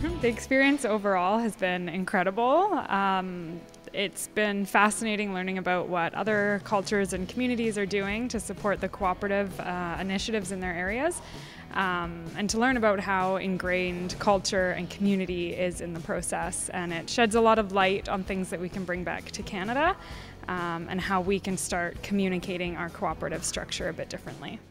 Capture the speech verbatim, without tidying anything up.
The experience overall has been incredible. Um, it's been fascinating learning about what other cultures and communities are doing to support the cooperative uh, initiatives in their areas, um, and to learn about how ingrained culture and community is in the process. And it sheds a lot of light on things that we can bring back to Canada, um, and how we can start communicating our cooperative structure a bit differently.